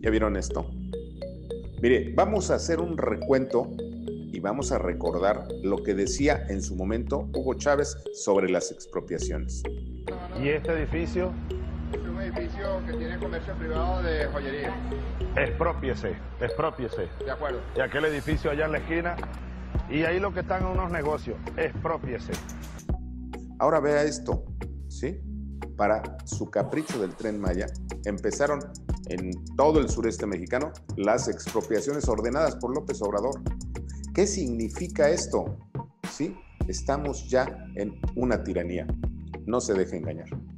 ¿Ya vieron esto? Mire, vamos a hacer un recuento y vamos a recordar lo que decía en su momento Hugo Chávez sobre las expropiaciones. ¿Y este edificio? Es un edificio que tiene comercio privado de joyería. Exprópiese, exprópiese. De acuerdo. Y aquel edificio allá en la esquina. Y ahí lo que están unos negocios. Exprópiese. Ahora vea esto, ¿sí? Para su capricho del Tren Maya, empezaron en todo el sureste mexicano las expropiaciones ordenadas por López Obrador. ¿Qué significa esto? ¿Sí? Estamos ya en una tiranía. No se deje engañar.